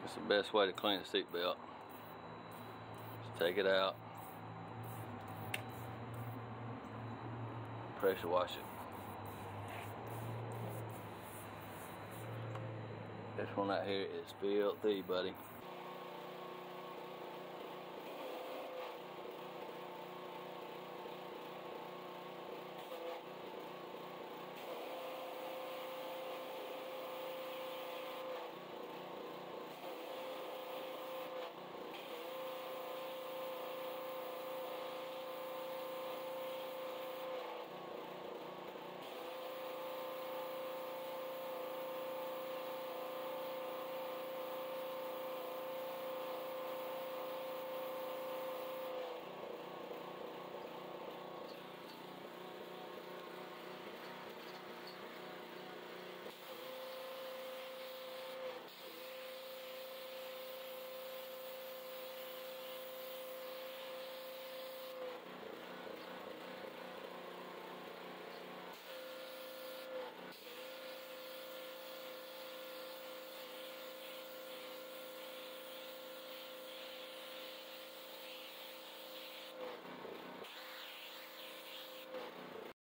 It's the best way to clean a seat belt. Just take it out, pressure wash it. This one right here is filthy, buddy.